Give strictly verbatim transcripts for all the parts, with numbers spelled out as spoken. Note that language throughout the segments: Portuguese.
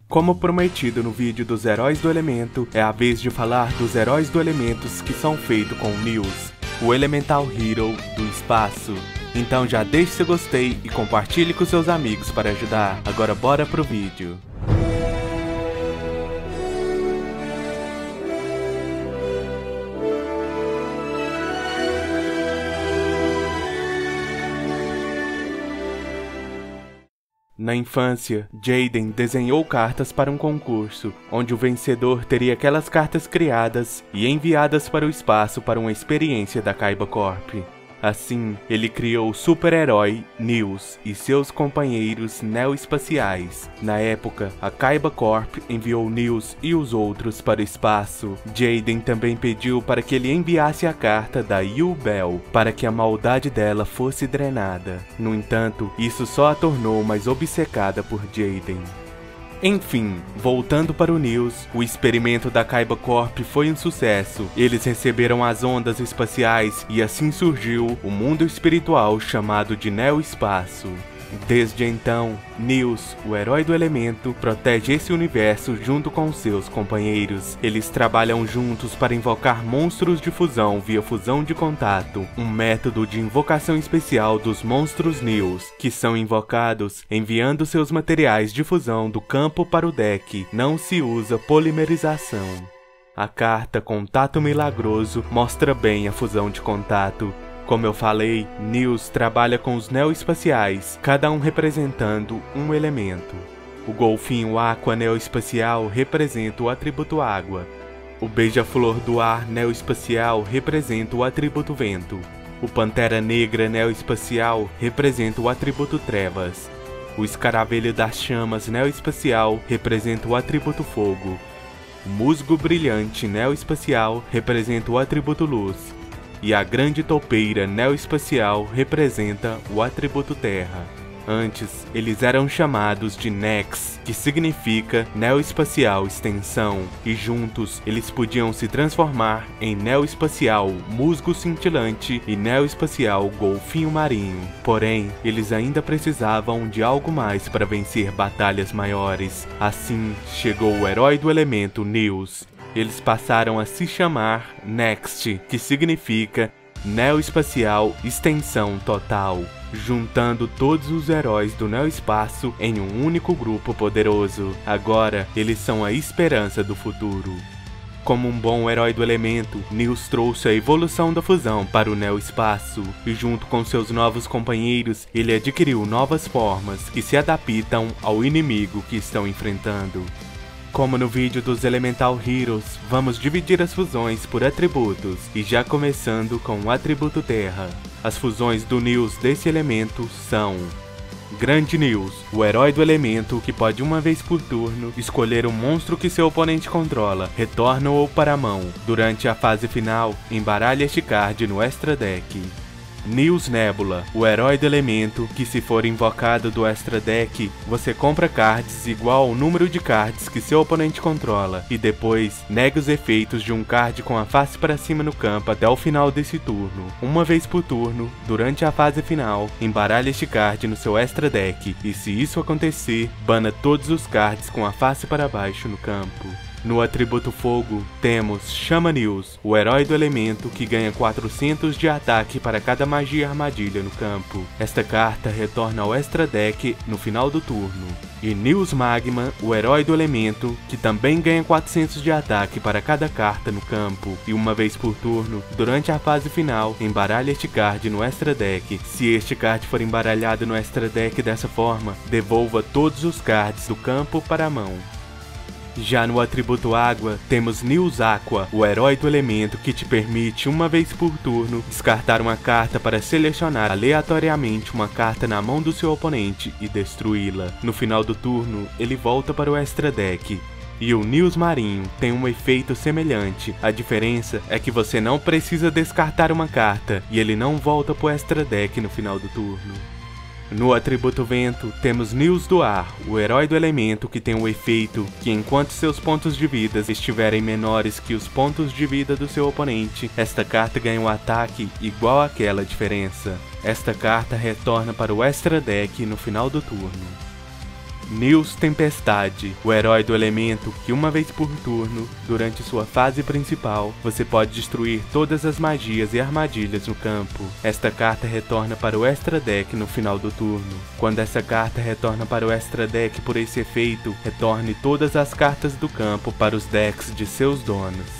Como prometido no vídeo dos heróis do elemento, é a vez de falar dos heróis do elementos que são feitos com o News, o Elemental Hero do espaço. Então já deixe seu gostei e compartilhe com seus amigos para ajudar. Agora bora pro vídeo. Na infância, Jaden desenhou cartas para um concurso, onde o vencedor teria aquelas cartas criadas e enviadas para o espaço para uma experiência da Kaiba Corp. Assim, ele criou o super-herói News e seus companheiros neo-espaciais. Na época, a Kaiba Corp enviou News e os outros para o espaço. Jaden também pediu para que ele enviasse a carta da Yubel, para que a maldade dela fosse drenada. No entanto, isso só a tornou mais obcecada por Jaden. Enfim, voltando para o News, o experimento da Kaiba Corp foi um sucesso. Eles receberam as ondas espaciais e assim surgiu o mundo espiritual chamado de Neo-Espaço. Desde então, News, o herói do elemento, protege esse universo junto com seus companheiros. Eles trabalham juntos para invocar monstros de fusão via fusão de contato, um método de invocação especial dos monstros News, que são invocados enviando seus materiais de fusão do campo para o deck. Não se usa polimerização. A carta Contato Milagroso mostra bem a fusão de contato. Como eu falei, News trabalha com os neo-espaciais, cada um representando um elemento. O golfinho Aqua neo-espacial representa o atributo água. O beija-flor do ar neo-espacial representa o atributo vento. O pantera negra neo-espacial representa o atributo trevas. O escaravelho das chamas neo-espacial representa o atributo fogo. O musgo brilhante neo-espacial representa o atributo luz. E a grande toupeira neo-espacial representa o atributo terra. Antes, eles eram chamados de Nex, que significa neo-espacial extensão, e juntos eles podiam se transformar em neo-espacial musgo cintilante e neo-espacial golfinho marinho. Porém, eles ainda precisavam de algo mais para vencer batalhas maiores. Assim, chegou o herói do elemento News. Eles passaram a se chamar Next, que significa Neo-Espacial Extensão Total, juntando todos os heróis do Neo-Espaço em um único grupo poderoso. Agora, eles são a esperança do futuro. Como um bom herói do elemento, News trouxe a evolução da fusão para o Neo-Espaço, e junto com seus novos companheiros, ele adquiriu novas formas que se adaptam ao inimigo que estão enfrentando. Como no vídeo dos Elemental Heroes, vamos dividir as fusões por atributos, e já começando com o atributo Terra. As fusões do News desse elemento são: Grande News, o herói do elemento que pode uma vez por turno escolher um monstro que seu oponente controla, retorna-o para a mão. Durante a fase final, embaralha este card no extra deck. News Nebula, o herói do elemento que, se for invocado do extra deck, você compra cards igual ao número de cards que seu oponente controla, e depois nega os efeitos de um card com a face para cima no campo até o final desse turno. Uma vez por turno, durante a fase final, embaralha este card no seu extra deck, e se isso acontecer, bana todos os cards com a face para baixo no campo. No atributo fogo, temos Chama News, o herói do elemento que ganha quatrocentos de ataque para cada magia armadilha no campo. Esta carta retorna ao extra deck no final do turno. E News Magma, o herói do elemento, que também ganha quatrocentos de ataque para cada carta no campo. E uma vez por turno, durante a fase final, embaralha este card no extra deck. Se este card for embaralhado no extra deck dessa forma, devolva todos os cards do campo para a mão. Já no atributo água, temos News Aqua, o herói do elemento que te permite, uma vez por turno, descartar uma carta para selecionar aleatoriamente uma carta na mão do seu oponente e destruí-la. No final do turno, ele volta para o extra deck. E o News Marinho tem um efeito semelhante, a diferença é que você não precisa descartar uma carta, e ele não volta para o extra deck no final do turno. No atributo vento, temos News do ar, o herói do elemento que tem o efeito que enquanto seus pontos de vida estiverem menores que os pontos de vida do seu oponente, esta carta ganha um ataque igual àquela diferença. Esta carta retorna para o extra deck no final do turno. Nils Tempestade, o herói do elemento que uma vez por turno, durante sua fase principal, você pode destruir todas as magias e armadilhas no campo. Esta carta retorna para o Extra Deck no final do turno. Quando essa carta retorna para o Extra Deck por esse efeito, retorne todas as cartas do campo para os decks de seus donos.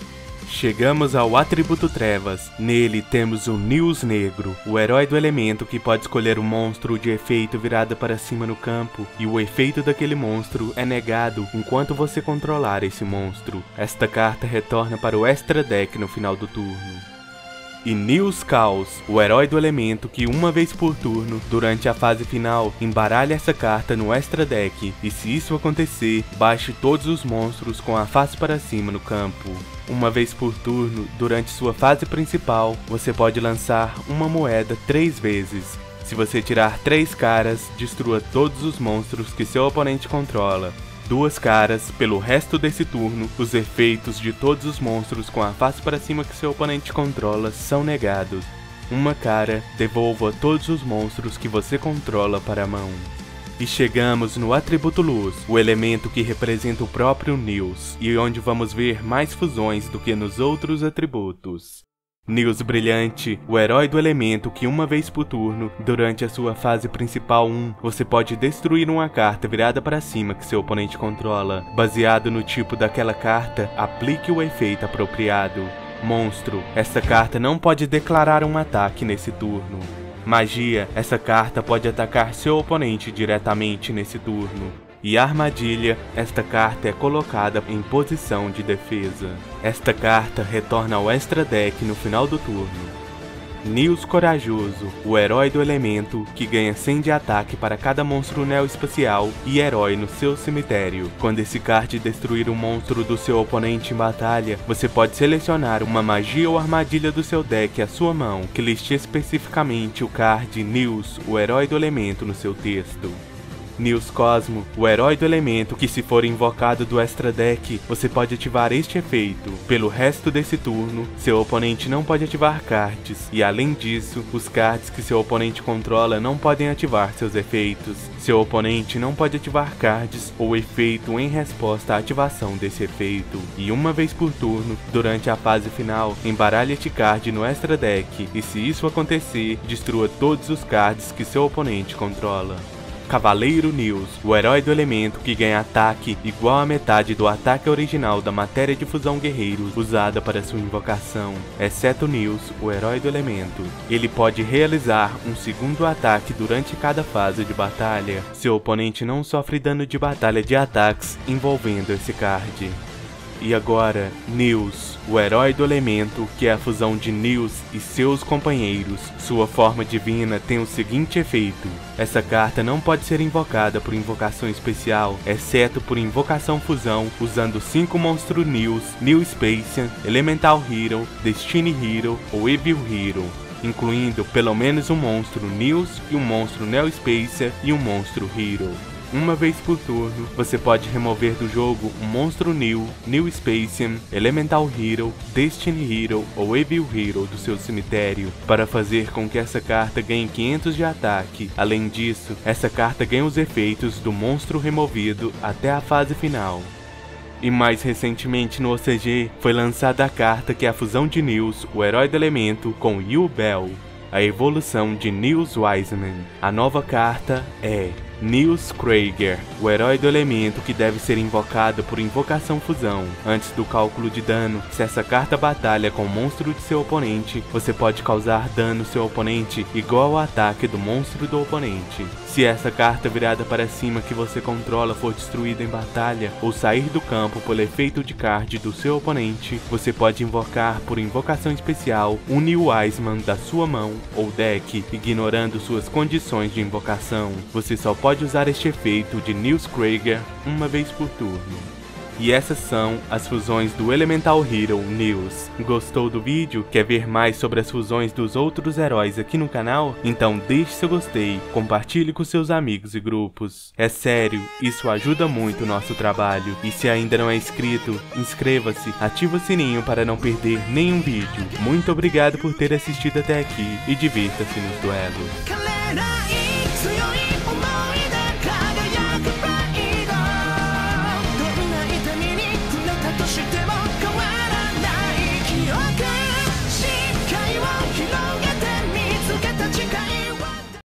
Chegamos ao atributo Trevas. Nele temos o Nils Negro, o herói do elemento que pode escolher um monstro de efeito virado para cima no campo, e o efeito daquele monstro é negado enquanto você controlar esse monstro. Esta carta retorna para o Extra Deck no final do turno. E Nils Caos, o herói do elemento que uma vez por turno, durante a fase final, embaralha essa carta no Extra Deck, e se isso acontecer, baixe todos os monstros com a face para cima no campo. Uma vez por turno, durante sua fase principal, você pode lançar uma moeda três vezes. Se você tirar três caras, destrua todos os monstros que seu oponente controla. Duas caras, pelo resto desse turno, os efeitos de todos os monstros com a face para cima que seu oponente controla são negados. Uma cara, devolva todos os monstros que você controla para a mão. E chegamos no atributo Luz, o elemento que representa o próprio Nils, e onde vamos ver mais fusões do que nos outros atributos. Nils Brilhante, o herói do elemento que uma vez por turno, durante a sua fase principal um, você pode destruir uma carta virada para cima que seu oponente controla. Baseado no tipo daquela carta, aplique o efeito apropriado. Monstro, essa carta não pode declarar um ataque nesse turno. Magia, essa carta pode atacar seu oponente diretamente nesse turno. E armadilha, esta carta é colocada em posição de defesa. Esta carta retorna ao Extra Deck no final do turno. Nils Corajoso, o herói do elemento que ganha cem de ataque para cada monstro neo-espacial e herói no seu cemitério. Quando esse card destruir um monstro do seu oponente em batalha, você pode selecionar uma magia ou armadilha do seu deck à sua mão, que liste especificamente o card Nils, o herói do elemento no seu texto. Nils Cosmo, o herói do elemento que, se for invocado do Extra Deck, você pode ativar este efeito. Pelo resto desse turno, seu oponente não pode ativar cards, e além disso, os cards que seu oponente controla não podem ativar seus efeitos. Seu oponente não pode ativar cards ou efeito em resposta à ativação desse efeito. E uma vez por turno, durante a fase final, embaralhe este card no Extra Deck, e se isso acontecer, destrua todos os cards que seu oponente controla. Cavaleiro Nils, o herói do elemento que ganha ataque igual a metade do ataque original da matéria de fusão guerreiros usada para sua invocação, exceto Nils, o herói do elemento. Ele pode realizar um segundo ataque durante cada fase de batalha. Seu oponente não sofre dano de batalha de ataques envolvendo esse card. E agora, Nils, o herói do elemento, que é a fusão de Nils e seus companheiros. Sua forma divina tem o seguinte efeito: essa carta não pode ser invocada por invocação especial, exceto por invocação fusão, usando cinco monstros Nils, New Spacian, Elemental Hero, Destiny Hero ou Evil Hero, incluindo pelo menos um monstro Nils e um monstro Neo Spacian e um monstro Hero. Uma vez por turno, você pode remover do jogo um monstro New, New Spacian, Elemental Hero, Destiny Hero ou Evil Hero do seu cemitério, para fazer com que essa carta ganhe quinhentos de ataque. Além disso, essa carta ganha os efeitos do monstro removido até a fase final. E mais recentemente no O C G, foi lançada a carta que é a fusão de Nils, o herói do elemento, com Yubel, a evolução de Nils Wiseman. A nova carta é Nils Krieger, o herói do elemento que deve ser invocado por invocação fusão. Antes do cálculo de dano, se essa carta batalha com o monstro de seu oponente, você pode causar dano ao seu oponente igual ao ataque do monstro do oponente. Se essa carta virada para cima que você controla for destruída em batalha, ou sair do campo pelo efeito de card do seu oponente, você pode invocar por invocação especial um Nils Wiseman da sua mão ou deck, ignorando suas condições de invocação. Você só pode usar este efeito de Nils Krieger uma vez por turno. E essas são as fusões do Elemental Hero Nils. Gostou do vídeo? Quer ver mais sobre as fusões dos outros heróis aqui no canal? Então deixe seu gostei, compartilhe com seus amigos e grupos. É sério, isso ajuda muito o nosso trabalho. E se ainda não é inscrito, inscreva-se, ative o sininho para não perder nenhum vídeo. Muito obrigado por ter assistido até aqui e divirta-se nos duelos.